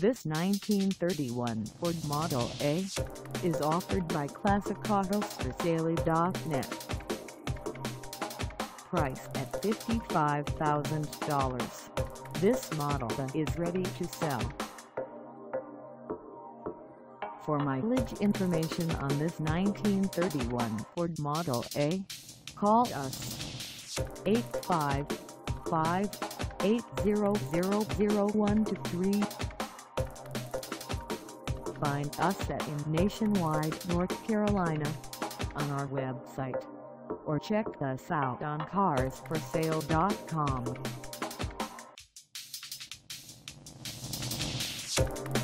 This 1931 Ford Model A is offered by ClassicAutosForSale.net. Price at $55,000. This model is ready to sell. For mileage information on this 1931 Ford Model A, call us 855-800-0123. Find us in Nationwide, North Carolina on our website, or check us out on CarsForSale.com.